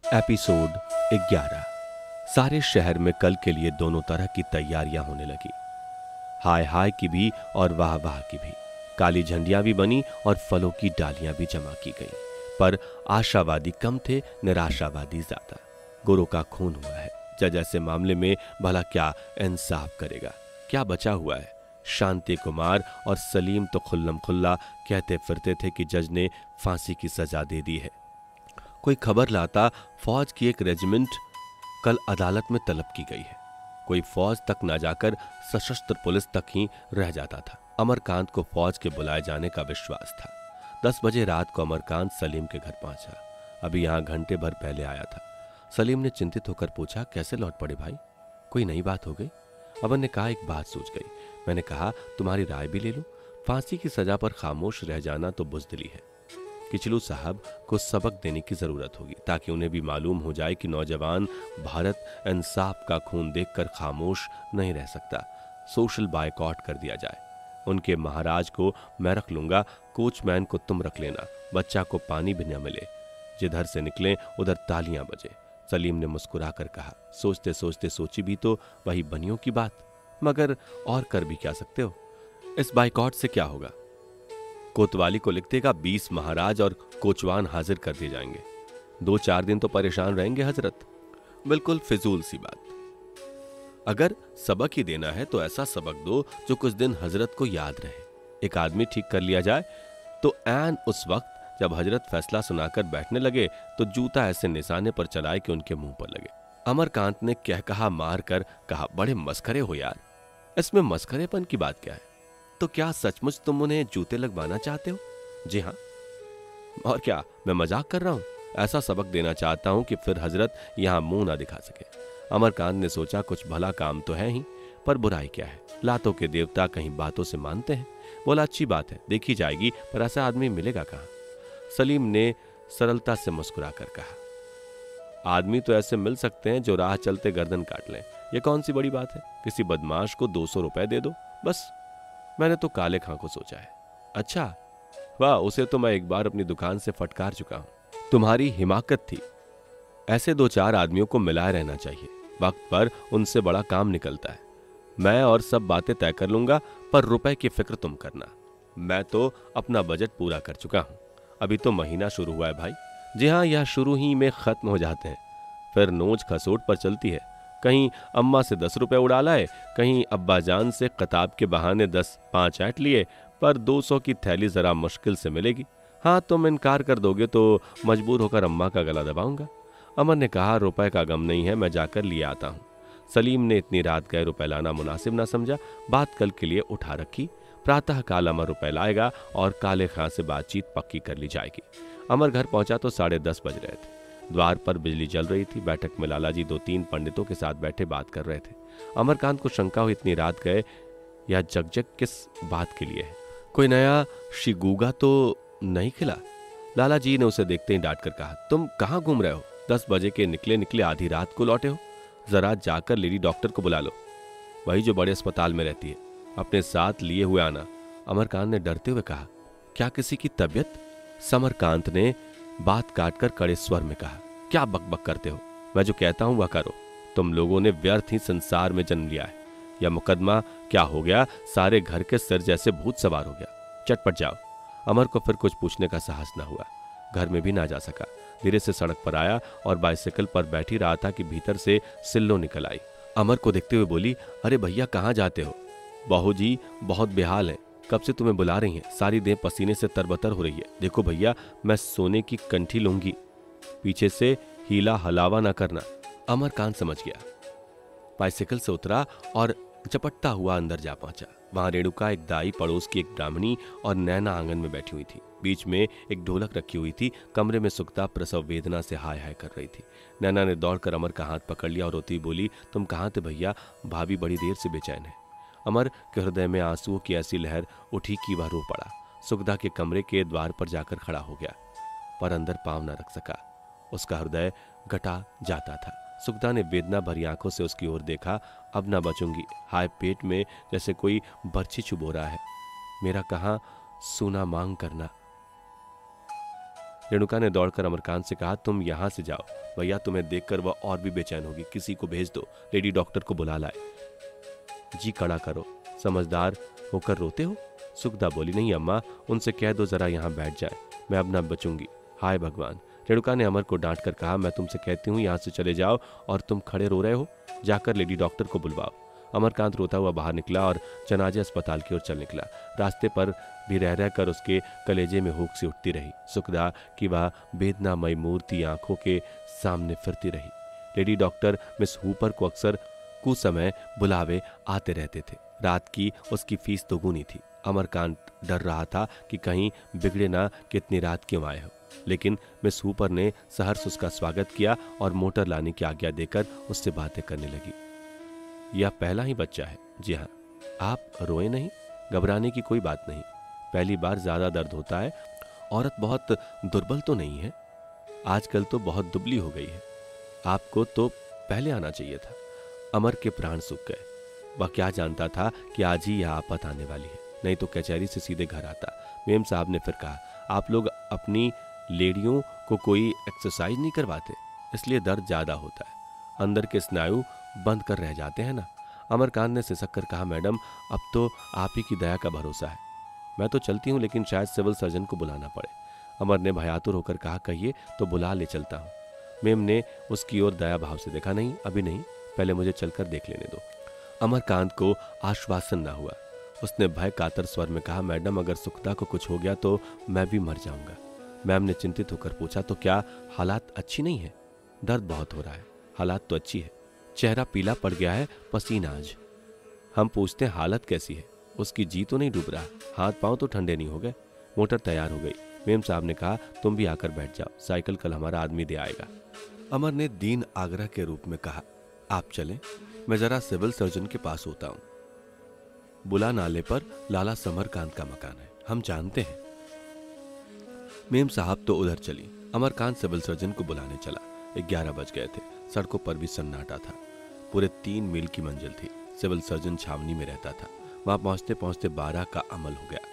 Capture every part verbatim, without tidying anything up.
Episode ग्यारह। सारे शहर में कल के लिए दोनों तरह की तैयारियां होने लगी, हाय हाय की भी और वाह वाह की भी। काली झंडियां भी बनी और फलों की डालियां भी जमा की गई, पर आशावादी कम थे, निराशावादी ज्यादा। गुरु का खून हुआ है, जज ऐसे मामले में भला क्या इंसाफ करेगा? क्या बचा हुआ है? शांति कुमार और सलीम तो खुल्लम खुल्ला कहते फिरते थे कि जज ने फांसी की सजा दे दी है। कोई खबर लाता फौज की एक रेजिमेंट कल अदालत में तलब की गई है। कोई फौज तक ना जाकर सशस्त्र पुलिस तक ही रह जाता था। अमरकांत को फौज के बुलाए जाने का विश्वास था। दस बजे रात को अमरकांत सलीम के घर पहुंचा। अभी यहां घंटे भर पहले आया था। सलीम ने चिंतित होकर पूछा, कैसे लौट पड़े भाई? कोई नई बात हो गई? अमन ने कहा, एक बात सूझ गई। मैंने कहा तुम्हारी राय भी ले लूं। फांसी की सजा पर खामोश रह जाना तो बुजदिली है। किचलू साहब को सबक देने की जरूरत होगी, ताकि उन्हें भी मालूम हो जाए कि नौजवान भारत इंसाफ का खून देखकर खामोश नहीं रह सकता। सोशल बायकॉट कर दिया जाए। उनके महाराज को मैं रख लूंगा, कोचमैन को तुम रख लेना, बच्चा को पानी भी न मिले, जिधर से निकले उधर तालियां बजे। सलीम ने मुस्कुरा कर कहा, सोचते सोचते सोची भी तो वही बनियों की बात, मगर और कर भी क्या सकते हो? इस बाइकॉट से क्या होगा? कोतवाली को लिख देगा, बीस महाराज और कोचवान हाजिर कर दिए जाएंगे। दो चार दिन तो परेशान रहेंगे हजरत। बिल्कुल फिजूल सी बात। अगर सबक ही देना है तो ऐसा सबक दो जो कुछ दिन हजरत को याद रहे। एक आदमी ठीक कर लिया जाए तो ऐन उस वक्त जब हजरत फैसला सुनाकर बैठने लगे तो जूता ऐसे निशाने पर चलाए कि उनके मुंह पर लगे। अमरकांत ने कह कहा मार कर कहा, बड़े मस्खरे हो यार, इसमें मस्खरेपन की बात क्या है? तो क्या सचमुच तुम उन्हें जूते लगवाना चाहते हो? जी हाँ। और क्या मैं मजाक कर रहा हूं? ऐसा सबक देना चाहता हूं कि फिर हजरत यहां मुंह ना दिखा सके। अमरकांत ने सोचा, कुछ भला काम तो है ही, पर बुराई क्या है? लातों के देवता कहीं बातों से मानते हैं। बोला, अच्छी बात है, देखी जाएगी, पर ऐसा आदमी मिलेगा कहां? सलीम ने सरलता से मुस्कुरा कर कहा, आदमी तो ऐसे मिल सकते हैं जो राह चलते गर्दन काट लें। यह कौन सी बड़ी बात है? किसी बदमाश को दो सौ रुपए दे दो बस। मैंने तो काले खां को सोचा है। अच्छा वाह, उसे तो मैं एक बार अपनी दुकान से फटकार चुका हूं। तुम्हारी हिमाकत थी। ऐसे दो चार आदमियों को मिलाए रहना चाहिए, वक्त पर उनसे बड़ा काम निकलता है। मैं और सब बातें तय कर लूंगा, पर रुपए की फिक्र तुम करना। मैं तो अपना बजट पूरा कर चुका हूं। अभी तो महीना शुरू हुआ है भाई। जी हाँ, यह शुरू ही में खत्म हो जाते हैं, फिर नोच खसोट पर चलती है। कहीं अम्मा से दस रुपए उड़ा लाए, कहीं अब्बाजान से कताब के बहाने दस पांच ऐंठ लिए, पर दो सौ की थैली जरा मुश्किल से मिलेगी। हाँ, तुम इनकार कर दोगे तो मजबूर होकर अम्मा का गला दबाऊंगा। अमर ने कहा, रुपए का गम नहीं है, मैं जाकर लिए आता हूँ। सलीम ने इतनी रात गए रुपए लाना मुनासिब ना समझा। बात कल के लिए उठा रखी। प्रातः काल अमर रुपए लाएगा और काले खां से बातचीत पक्की कर ली जाएगी। अमर घर पहुंचा तो साढ़े दस बज रहे थे। द्वार पर बिजली जल रही थी। बैठक में लाला जी दो तीन पंडितों के साथ बैठे बात कर रहे थे। अमरकांत को शंका हुई, इतनी रात गए, यह जगजग किस बात के लिए है? कोई नया शिगुगा तो नहीं खिला? लाला जी ने उसे देखते ही डांट कर कहा, तुम कहाँ घूम रहे हो? दस बजे के निकले निकले आधी रात को लौटे हो। जरा जाकर लेडी डॉक्टर को बुला लो, वही जो बड़े अस्पताल में रहती है, अपने साथ लिए हुए आना। अमरकांत ने डरते हुए कहा, क्या किसी की तबीयत? समरकांत ने बात काटकर कड़े स्वर में कहा, क्या बकबक करते हो? मैं जो कहता हूं वह करो। तुम लोगों ने व्यर्थ ही संसार में जन्म लिया है। यह मुकदमा क्या हो गया, सारे घर के सिर जैसे भूत सवार हो गया। चटपट जाओ। अमर को फिर कुछ पूछने का साहस न हुआ। घर में भी ना जा सका। धीरे से सड़क पर आया और बाइसिकल पर बैठी रहा था कि भीतर से सिल्लो निकल आई। अमर को देखते हुए बोली, अरे भैया कहाँ जाते हो? बहू जी बहुत बेहाल हैं, कब से तुम्हें बुला रही हैं, सारी देह पसीने से तरबतर हो रही है। देखो भैया, मैं सोने की कंठी लूंगी, पीछे से हीला हलावा ना करना। अमरकांत समझ गया। बाइसिकल से उतरा और झपटता हुआ अंदर जा पहुंचा। वहां रेणुका, एक दाई, पड़ोस की एक ब्राह्मणी और नैना आंगन में बैठी हुई थी। बीच में एक ढोलक रखी हुई थी। कमरे में सुक्ता प्रसव वेदना से हाय हाय कर रही थी। नैना ने दौड़कर अमर का हाथ पकड़ लिया और रोती बोली, तुम कहाँ थे भैया? भाभी बड़ी देर से बेचैन है। अमर के हृदय में आंसुओं की ऐसी लहर उठी कि वह रो पड़ा। सुगदा के कमरे के द्वार पर जाकर खड़ा हो गया, पर अंदर पांव न रख सका। उसका हृदय घटा जाता था। सुगदा ने वेदना भरी आंखों से उसकी ओर देखा। अब ना बचूंगी, हाय पेट में जैसे कोई बर्छी चुभो रहा है। मेरा कहाँ सूना मांग करना। रेणुका ने दौड़कर अमरकांत से कहा, तुम यहाँ से जाओ, भैया तुम्हें देखकर वह और भी बेचैन होगी, किसी को भेज दो, लेडी डॉक्टर को बुला लाए। जी कड़ा करो, समझदार होकर रोते हो। सुखदा बोली, नहीं अम्मा, उनसे कह दो जरा यहाँ बैठ जाए, मैं अब ना बचूंगी। हाय भगवान। रेणुका ने अमर को डांट कर कहा, मैं तुमसे कहती हूँ यहाँ से चले जाओ और तुम खड़े रो रहे हो, जाकर लेडी डॉक्टर को बुलवाओ। अमरकांत रोता हुआ बाहर निकला और जनाजे अस्पताल की ओर चल निकला। रास्ते पर भी रह रहकर उसके कलेजे में हुक सी उठती रही। सुखदा की वह वेदनामयी मूर्ति आंखों के सामने फिरती रही। लेडी डॉक्टर मिस हूपर को अक्सर कुसमय बुलावे आते रहते थे। रात की उसकी फीस दोगुनी थी। अमरकांत डर रहा था कि कहीं बिगड़े ना कि इतनी रात क्यों आए हो, लेकिन मिस हूपर ने सहर्ष उसका स्वागत किया और मोटर लाने की आज्ञा देकर उससे बातें करने लगी। यह पहला ही बच्चा है। जी हाँ। आप रोए नहीं, घबराने की कोई बात नहीं, पहली बार ज्यादा दर्द होता है। औरत बहुत दुर्बल तो नहीं है, आजकल तो बहुत दुबली हो गई है, आपको तो पहले आना चाहिए था। अमर के प्राण सूख गए। वह क्या जानता था कि आज ही यह आफत आने वाली है, नहीं तो कचहरी से सीधे घर आता। मेम साहब ने फिर कहा, आप लोग अपनी लेडियों को कोई एक्सरसाइज नहीं करवाते, इसलिए दर्द ज्यादा होता है, अंदर के स्नायु बंद कर रह जाते हैं ना। अमरकांत ने सिसक कर कहा, मैडम अब तो आप ही की दया का भरोसा है, मैं तो चलती हूँ, लेकिन शायद सिविल सर्जन को बुलाना पड़े। अमर ने भयातुर होकर कहा, कहिए तो बुला ले चलता हूँ। मेम ने उसकी ओर दया भाव से देखा, नहीं अभी नहीं, पहले मुझे चलकर देख लेने दो। अमरकांत को आश्वासन न हुआ। उसने भय कातर स्वर में कहा, मैडम अगर सुखदा को कुछ हो गया तो मैं भी मर जाऊंगा। मैम ने चिंतित होकर पूछा, तो क्या हालात अच्छी नहीं है? दर्द बहुत हो रहा है, हालात तो अच्छी है, चेहरा पीला पड़ गया है, पसीना आज। हम पूछते हैं हालत कैसी है, उसकी जी तो नहीं डूब रहा, हाथ पांव तो ठंडे नहीं हो गए। मोटर तैयार हो गई। मेम साहब ने कहा, तुम भी आकर बैठ जाओ, साइकिल कल हमारा आदमी दे आएगा। अमर ने दीन आग्रह के रूप में कहा, आप चलें, मैं जरा सिविल सर्जन के पास होता हूं। बुला नाले पर लाला समरकांत का मकान है, हम जानते हैं। मेम साहब तो उधर चली। अमरकांत सिविल सर्जन को बुलाने चला। ग्यारह बज गए थे। सड़कों पर भी सन्नाटा था। पूरे तीन मील की मंजिल थी। सिविल सर्जन छावनी में रहता था। वहां पहुंचते पहुंचते बारह का अमल हो गया।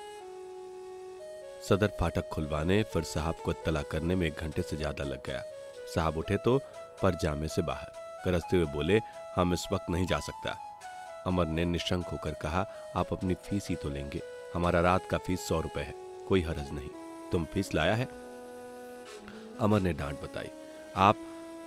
सदर फाटक खुलवाने फिर साहब को इत्तला करने में एक घंटे से ज्यादा लग गया। साहब उठे तो परजामे से बाहर गरजते हुए बोले, हम इस वक्त नहीं जा सकता। अमर ने निशंक होकर कहा, आप अपनी फीस ही तो लेंगे, हमारा रात का फीस सौ रुपए है, कोई हरज नहीं। तुम फीस लाया है? अमर ने डांट बताई, आप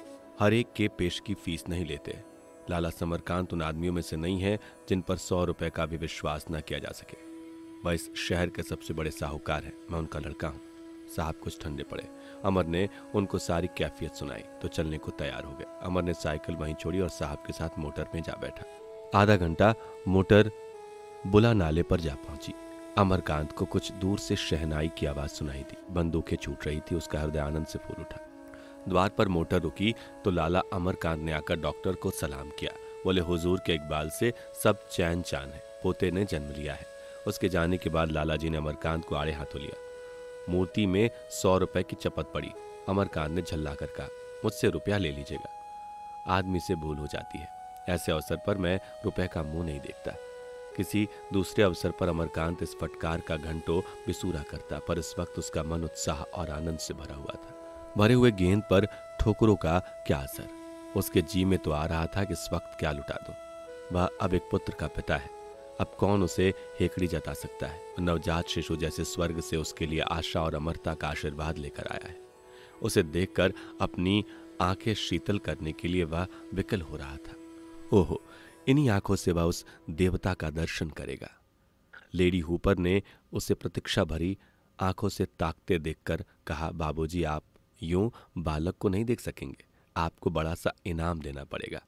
हर एक के पेश की फीस नहीं लेते। लाला समरकांत उन आदमियों में से नहीं है जिन पर सौ रुपए का भी विश्वास न किया जा सके। वह इस शहर के सबसे बड़े साहूकार हैं, मैं उनका लड़का हूं। साहब कुछ ठंडे पड़े। अमर ने उनको सारी कैफियत सुनाई तो चलने को तैयार हो गए। अमर ने साइकिल वहीं छोड़ी और साहब के साथ मोटर में जा बैठा। आधा घंटा मोटर बुला नाले पर जा पहुंची। अमरकांत को कुछ दूर से शहनाई की आवाज सुनाई दी। बंदूकें छूट रही थी। उसका हृदय आनंद से फूल उठा। द्वार पर मोटर रुकी तो लाला अमरकांत ने आकर डॉक्टर को सलाम किया। बोले, हुजूर के इकबाल से सब चैन चान है, पोते ने जन्म लिया है। उसके जाने के बाद लाला जी ने अमरकांत को आड़े हाथों लिया। मूर्ति में सौ रुपए की चपत पड़ी। अमरकांत ने झल्ला कर कहा, मुझसे रुपया ले लीजिएगा। आदमी से भूल हो जाती है, ऐसे अवसर पर मैं रुपए का मुंह नहीं देखता। किसी दूसरे अवसर पर अमरकांत इस फटकार का घंटों बिसूरा करता, पर इस वक्त उसका मन उत्साह और आनंद से भरा हुआ था। भरे हुए गेंद पर ठोकरों का क्या असर। उसके जी में तो आ रहा था कि इस वक्त क्या लुटा दूं। वह अब एक पुत्र का पिता है, अब कौन उसे हेकड़ी जता सकता है। नवजात शिशु जैसे स्वर्ग से उसके लिए आशा और अमरता का आशीर्वाद लेकर आया है। उसे देखकर अपनी आंखें शीतल करने के लिए वह विकल हो रहा था। ओहो, इन्हीं आंखों से वह उस देवता का दर्शन करेगा। लेडी हूपर ने उसे प्रतीक्षा भरी आंखों से ताकते देखकर कहा, बाबूजी आप यूं बालक को नहीं देख सकेंगे, आपको बड़ा सा इनाम देना पड़ेगा।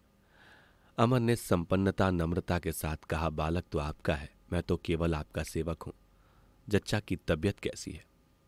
अमर ने संपन्नता नम्रता के साथ कहा, बालक तो आपका है, मैं तो केवल आपका सेवक हूं। जच्चा की तबीयत कैसी है?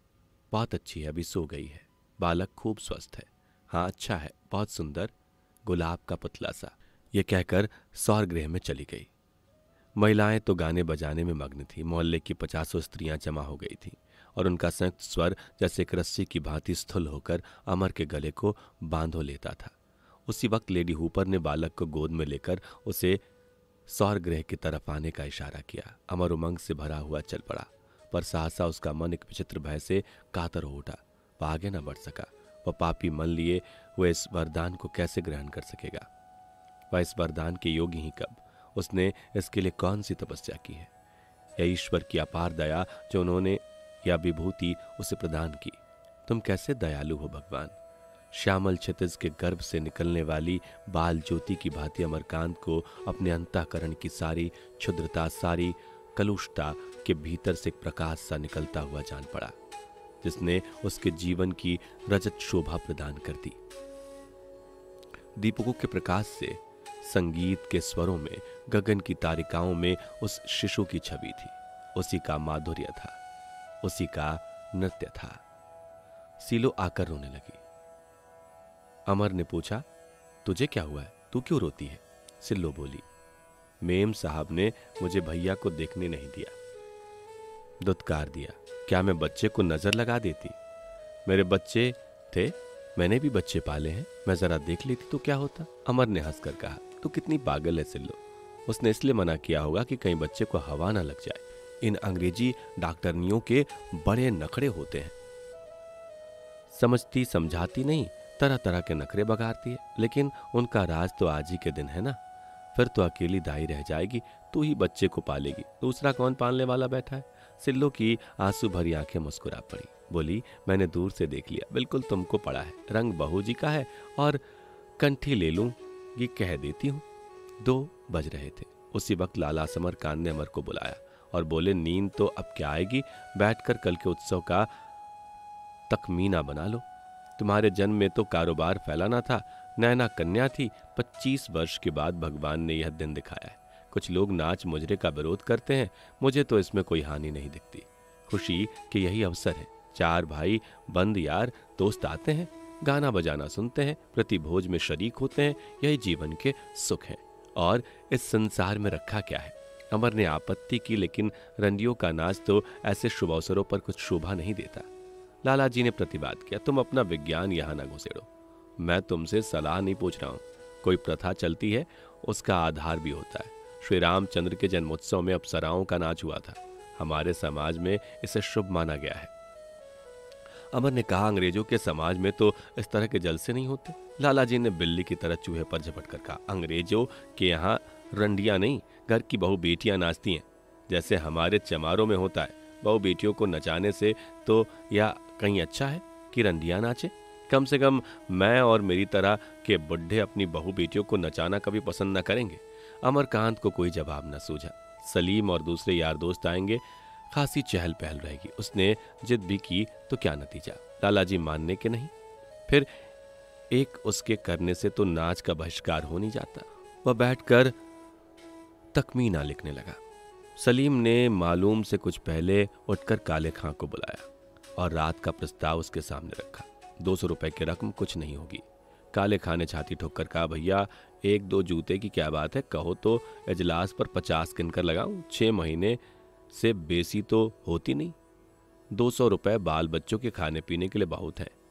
बहुत अच्छी है, अभी सो गई है। बालक खूब स्वस्थ है। हाँ अच्छा है, बहुत सुंदर, गुलाब का पुतला सा। ये कहकर सौर गृह में चली गई। महिलाएं तो गाने बजाने में मग्न थी। मोहल्ले की पचासों स्त्रियां जमा हो गई थीं और उनका संयुक्त स्वर जैसे एक रस्सी की भांति स्थूल होकर अमर के गले को बांधो लेता था। उसी वक्त लेडी हूपर ने बालक को गोद में लेकर उसे सौर गृह की तरफ आने का इशारा किया। अमर उमंग से भरा हुआ चल पड़ा, पर सहसा उसका मन एक विचित्र भय से कातर हो उठा। आगे न बढ़ सका। वह पापी मन लिए वह इस वरदान को कैसे ग्रहण कर सकेगा? वह इस वरदान के योग्य ही कब? उसने इसके लिए कौन सी तपस्या की है? यह ईश्वर की अपार दया जो उन्होंने यह विभूति उसे प्रदान की। तुम कैसे दयालु हो भगवान। श्यामल क्षितिज के गर्भ से निकलने वाली बाल ज्योति की भांति अमरकांत को अपने अंतःकरण की सारी क्षुद्रता, सारी कलुषता के भीतर से एक प्रकाश सा निकलता हुआ जान पड़ा, जिसने उसके जीवन की रजत शोभा प्रदान कर दी। दीपकों के प्रकाश से, संगीत के स्वरों में, गगन की तारिकाओं में उस शिशु की छवि थी। उसी का माधुर्य था, उसी का नृत्य था। सीलो आकर रोने लगी। अमर ने पूछा, तुझे क्या हुआ है? तू क्यों रोती है? सिल्लो बोली, मेम साहब ने मुझे भैया को देखने नहीं दिया। दुत्कार दिया। क्या मैं बच्चे को नजर लगा देती? मेरे बच्चे थे, मैंने भी बच्चे पाले हैं, मैं जरा देख लेती तो क्या होता? अमर ने हंसकर कहा, तू कितनी पागल है सिल्लो। उसने इसलिए मना किया होगा कि कहीं बच्चे को हवा ना लग जाए। इन अंग्रेजी डॉक्टरनियों के बड़े नखरे होते हैं। समझती समझाती नहीं, तरह तरह के नखरे बगाड़ती है। लेकिन उनका राज तो आज ही के दिन है ना। फिर तो अकेली दाई रह जाएगी, तू ही बच्चे को पालेगी, दूसरा कौन पालने वाला बैठा है? सिल्लो की आंसू भरी आंखें मुस्कुरा पड़ी। बोली, मैंने दूर से देख लिया, बिल्कुल तुमको पड़ा है। रंग बहू जी का है और कंठी ले लूं ये कह देती हूं। दो बज रहे थे। उसी वक्त लाला समरकांत ने अमर को बुलाया और बोले, नींद तो अब क्या आएगी, बैठकर कल के उत्सव का तखमीना बना लो। तुम्हारे जन्म में तो कारोबार फैलाना था, नैना कन्या थी। पच्चीस वर्ष के बाद भगवान ने यह दिन दिखाया है। कुछ लोग नाच मुजरे का विरोध करते हैं, मुझे तो इसमें कोई हानि नहीं दिखती। खुशी के यही अवसर है। चार भाई बंद यार दोस्त आते हैं, गाना बजाना सुनते हैं, प्रतिभोज में शरीक होते हैं। यही जीवन के सुख हैं। और इस संसार में रखा क्या है? अमर ने आपत्ति की, लेकिन रंडियों का नाच तो ऐसे शुभ अवसरों पर कुछ शोभा नहीं देता। लाला जी ने प्रतिवाद किया, तुम अपना विज्ञान यहां ना घुसेड़ो। मैं तुमसे सलाह नहीं पूछ रहा हूं। कोई प्रथा चलती है, उसका आधार भी होता है। श्री रामचंद्र के जन्मोत्सव में अप्सराओं का नाच हुआ था। हमारे समाज में इसे शुभ माना गया है। अमर ने कहा, अंग्रेजों के समाज में तो इस तरह के जलसे नहीं होते। लाला जी ने बिल्ली की तरह चूहे पर झपट कर कहा, अंग्रेजों के यहाँ रंडियां नहीं, घर की बहू बेटियां नाचती हैं, जैसे हमारे चमारों में होता है। बहू बेटियों को नचाने से तो या कहीं अच्छा है कि रंडियां नाचे। कम से कम मैं और मेरी तरह के बुढ़े अपनी बहू बेटियों को नचाना कभी पसंद न करेंगे। अमरकांत को कोई जवाब न सूझा। सलीम और दूसरे यार दोस्त आएंगे, खासी चहल पहल रहेगी। उसने जिद भी की तो क्या नतीजा? लालाजी मानने के नहीं। फिर एक उसके करने से तो नाच का बहिष्कार हो नहीं जाता। वह बैठकर तखमीना लिखने लगा। सलीम ने मालूम से कुछ पहले उठकर काले खां को बुलाया और रात का प्रस्ताव उसके सामने रखा। दो सौ रुपए की रकम कुछ नहीं होगी। काले खां ने छाती ठोककर कहा, भैया एक दो जूते की क्या बात है, कहो तो इजलास पर पचास किनकर लगाऊं। छह महीने से बेसी तो होती नहीं। दो सौ रुपए बाल बच्चों के खाने पीने के लिए बहुत है।